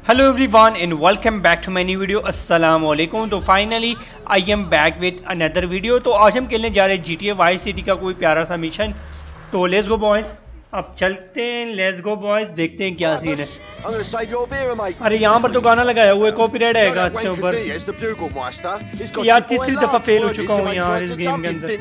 Hello everyone and welcome back to my new video. अस्सलाम वालेकुम। तो finally I am back with another video. तो आज हम खेलने जा रहे हैं GTA वाइस सिटी का कोई प्यारा सा मिशन। तो लेट्स गो बॉयज, अब चलते हैं। लेट्स गो बॉयज, देखते हैं क्या सीन है। अरे यहाँ पर तो गाना लगाया हुआ है, कॉपीराइट आएगा इसके ऊपर। यार तीसरी दफा फेल हो चुका हूँ यार इस गेम के अंदर।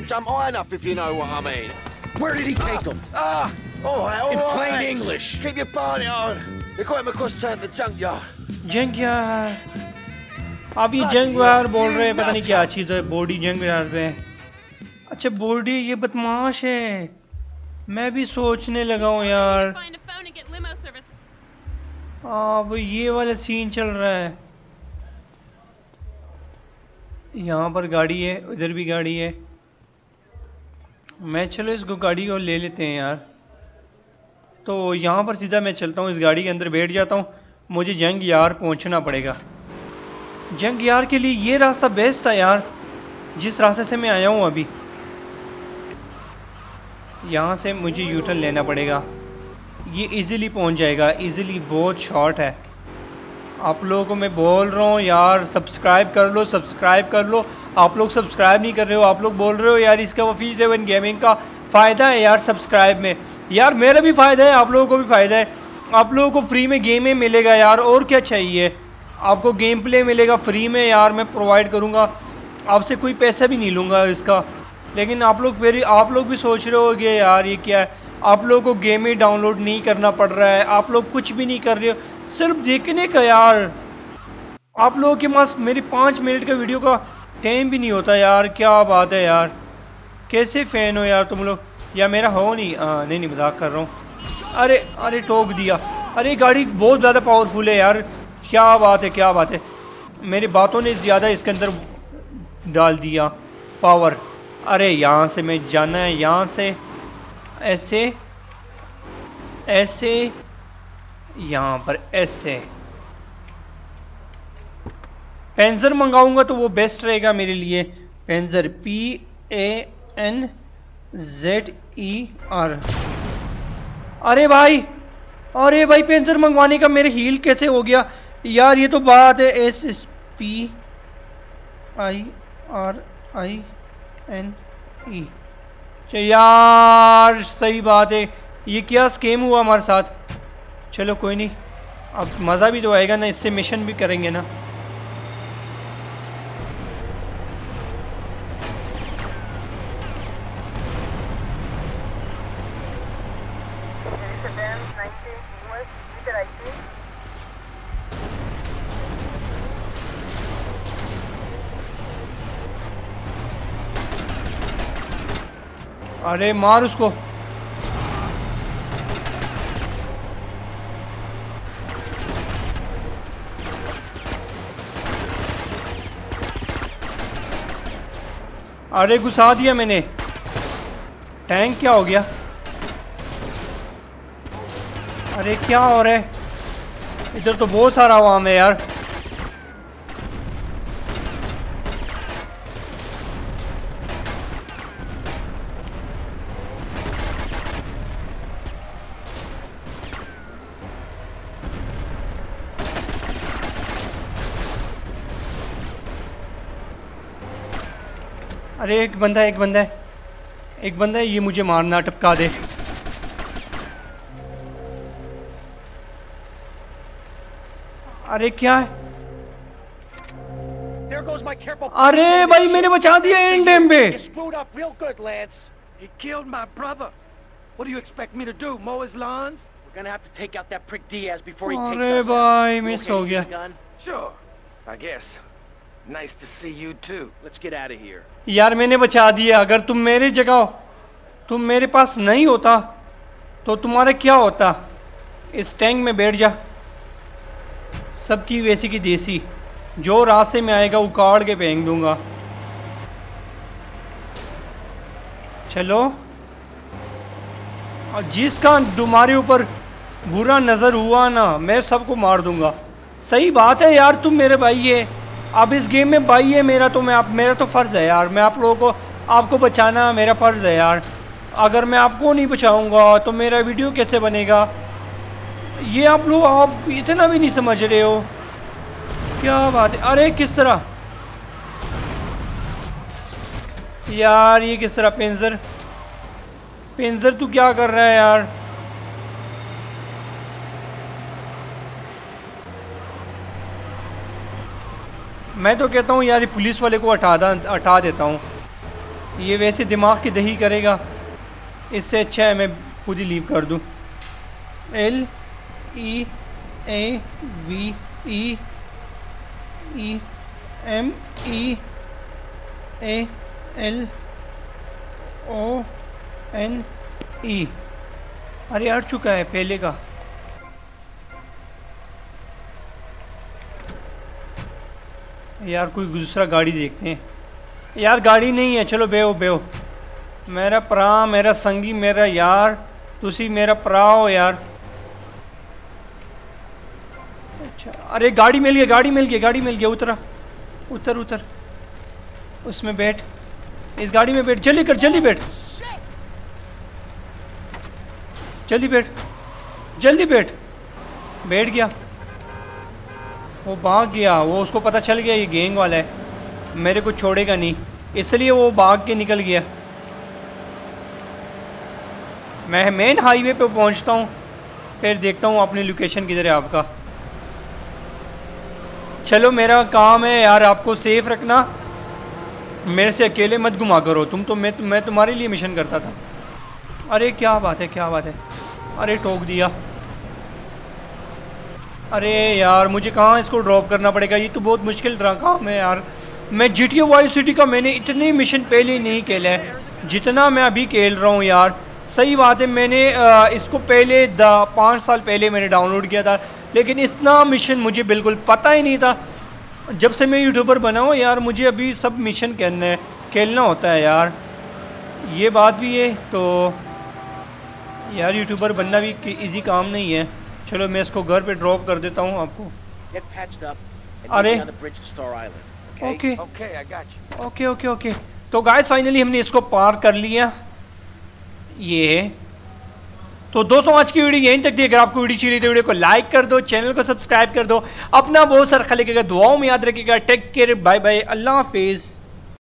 Where did he take them? In plain English. Keep your party on. They caught him across town to the junkyard. जंग यार, अब ये जंग यार बोल रहे हैं, पता नहीं क्या चीज़ है। बॉडी जंग यार पे। अच्छा बॉडी ये बदमाश है, मैं भी सोचने लगा हूँ यार। अब ये वाला सीन चल रहा है। यहाँ पर गाड़ी है, उधर भी गाड़ी है। मैं चलो इसको गाड़ी को ले लेते हैं यार। तो यहाँ पर सीधा मैं चलता हूँ, इस गाड़ी के अंदर बैठ जाता हूँ। मुझे जंग यार पहुँचना पड़ेगा। जंग यार के लिए ये रास्ता बेस्ट था यार, जिस रास्ते से मैं आया हूँ अभी। यहाँ से मुझे यूटर्न लेना पड़ेगा। ये इजीली पहुँच जाएगा, इजीली, बहुत शॉर्ट है। आप लोगों को मैं बोल रहा हूँ यार, सब्सक्राइब कर लो, सब्सक्राइब कर लो। आप लोग सब्सक्राइब नहीं कर रहे हो। आप लोग बोल रहे हो यार इसका वफी7 गेमिंग का फ़ायदा है यार सब्सक्राइब में। यार मेरा भी फ़ायदा है, आप लोगों को भी फ़ायदा है। आप लोगों को फ्री में गेम में मिलेगा यार, और क्या चाहिए आपको। गेम प्ले मिलेगा फ्री में यार, मैं प्रोवाइड करूँगा। आपसे कोई पैसा भी नहीं लूँगा इसका। लेकिन आप लोग भी सोच रहे होगे यार ये क्या है। आप लोगों को गेम ही डाउनलोड नहीं करना पड़ रहा है, आप लोग कुछ भी नहीं कर रहे हो, सिर्फ देखने का यार। आप लोगों के पास मेरी 5 मिनट का वीडियो का टाइम भी नहीं होता यार। क्या बात है यार, कैसे फ़ैन हो यार तुम लोग। या मेरा हो नहीं, नहीं मजाक कर रहा हूँ। अरे अरे ठोक दिया। अरे गाड़ी बहुत ज़्यादा पावरफुल है यार। क्या बात है, क्या बात है। मेरी बातों ने ज़्यादा इसके अंदर डाल दिया पावर। अरे यहाँ से मैं जाना है, यहाँ से ऐसे ऐसे, यहाँ पर ऐसे। पेंजर मंगाऊंगा तो वो बेस्ट रहेगा मेरे लिए। पेंजर PANZER। अरे भाई पेंजर मंगवाने का मेरे हील कैसे हो गया यार। ये तो बात है। SPIRINE। यार सही बात है, ये क्या स्कैम हुआ हमारे साथ। चलो कोई नहीं, अब मज़ा भी तो आएगा ना, इससे मिशन भी करेंगे ना। अरे मार उसको। अरे घुसा दिया मैंने। टैंक क्या हो गया। अरे क्या हो रहा है इधर, तो बहुत सारा आवाम है यार। अरे एक बंदा है, ये मुझे मारना, टपका दे। अरे क्या है। अरे भाई मैंने बचा दिया एंड टाइम पे। अरे भाई मिस हो गया। Nice to see you too. Let's get out of here. यार मैंने बचा दिया। अगर तुम मेरी जगह, तुम मेरे पास नहीं होता तो तुम्हारा क्या होता। इस टैंक में बैठ जा। सबकी वैसी की देसी, जो रास्ते में आएगा उखाड़ के फेंक दूंगा। चलो, और जिसका तुम्हारे ऊपर बुरा नजर हुआ ना, मैं सबको मार दूंगा। सही बात है यार, तुम मेरे भाई है। अब इस गेम में भाई है मेरा, तो मेरा तो फ़र्ज़ है यार। मैं आप लोगों को, आपको बचाना मेरा फ़र्ज़ है यार। अगर मैं आपको नहीं बचाऊंगा तो मेरा वीडियो कैसे बनेगा। ये आप इतना भी नहीं समझ रहे हो, क्या बात है। अरे किस तरह यार, ये किस तरह पेंजर तू क्या कर रहा है यार। मैं तो कहता हूँ यार, ये पुलिस वाले को हटा देता हूँ। ये वैसे दिमाग की दही करेगा, इससे अच्छा है मैं खुद ही लीव कर दूँ। LEAVEMEALONE। अरे हट चुका है पहले का। यार कोई दूसरा गाड़ी देखते हैं। यार गाड़ी नहीं है, चलो बेहो मेरा भरा, मेरा संगी, मेरा यार, तुसी मेरा भरा हो यार। अच्छा, अरे गाड़ी मिल गया। उतर उसमें बैठ, इस गाड़ी में बैठ, जल्दी बैठ, बैठ गया। वो भाग गया, वो उसको पता चल गया ये गैंग वाला है, मेरे को छोड़ेगा नहीं, इसलिए वो भाग के निकल गया। मैं मेन हाईवे पे पहुंचता हूँ, फिर देखता हूँ अपनी लोकेशन किधर है आपका। चलो मेरा काम है यार आपको सेफ रखना, मेरे से अकेले मत घुमा करो तुम तो। मैं तुम्हारे लिए मिशन करता था। अरे क्या बात है। अरे ठोक दिया। अरे यार मुझे कहाँ इसको ड्रॉप करना पड़ेगा, ये तो बहुत मुश्किल काम है यार। मैं GTA वाइस सिटी का मैंने इतने मिशन पहले नहीं खेला है जितना मैं अभी खेल रहा हूँ यार। सही बात है, मैंने इसको पहले 5 साल पहले मैंने डाउनलोड किया था, लेकिन इतना मिशन मुझे बिल्कुल पता ही नहीं था। जब से मैं यूट्यूबर बना हूँ यार, मुझे अभी सब मिशन खेलना होता है यार, ये बात भी है। तो यार यूट्यूबर बनना भी इजी काम नहीं है। चलो मैं इसको घर पे ड्रॉप कर देता हूँ आपको। अरे ओके। तो गाइस फाइनली हमने इसको पार कर लिया। ये तो दोस्तों आज की वीडियो यहीं तक थी। अगर आपको वीडियो चाहिए तो वीडियो को लाइक कर दो, चैनल को सब्सक्राइब कर दो, अपना बहुत सारा ख्याल रखिएगा, दुआओं में याद रखिएगा। टेक केयर, बाय बाय, अल्लाह हाफिज।